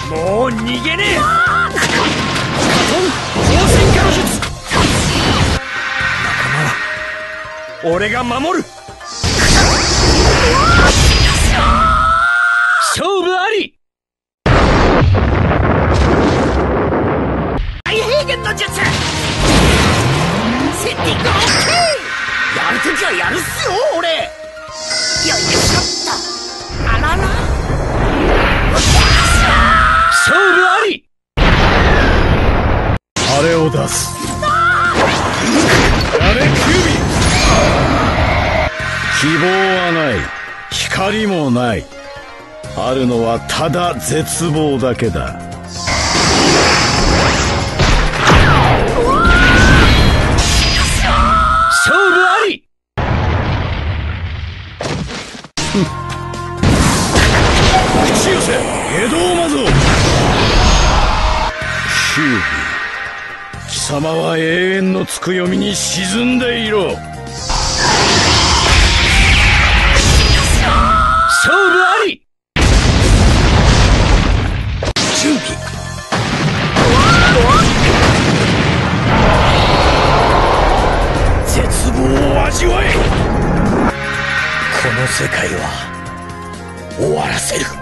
もう逃げねえ。スカトン放線化の術。仲間は俺が守る。勝負あり。 大平原の術。セッティング OK。 やるときはやるっすよ俺。よいしょっと。あらら勝負あり。 あれを出す。やれキュービ。希望はない、光もない。あるのはただ絶望だけだ。 勝負あり。 口寄せ江戸魔像。キュービ、貴様は永遠のつくよみに沈んでいろ。 勝負あり。 準備。絶望を味わえ。この世界は終わらせる。